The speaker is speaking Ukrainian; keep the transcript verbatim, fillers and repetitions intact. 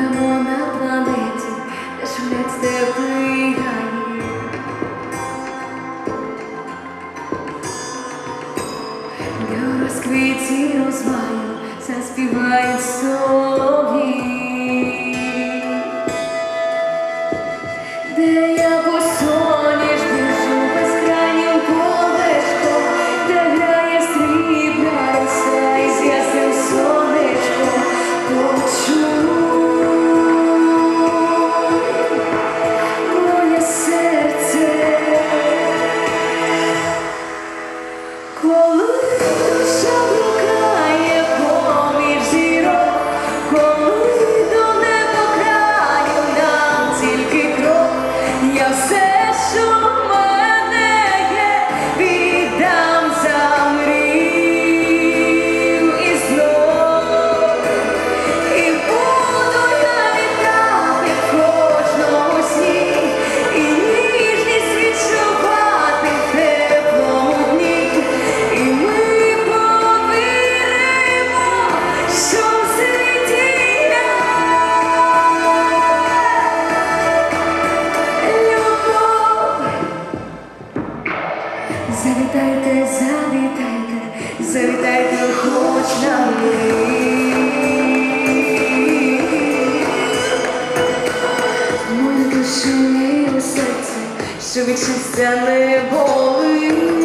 живемо на планеті, де шумлять степи й гаї. Де у розквіті розваю заспівають солов'ї. Де я босоніж біжу безкрайнім полешком, де грає срібна роса із ясним сонечком. Почуй моє серце, коли душа блукає поміж зірок, коли до неба краю нам тільки крок. Я все, що в мене є, віддам за мрію і знов. І буду я вітати в кожному сні, і ніжність відчувати в теплому дні. І ми повіримо, що в світі є любов. Завітайте, завітайте, завітайте хоч на мить. Мою душу і у серці, що від щастя не болить.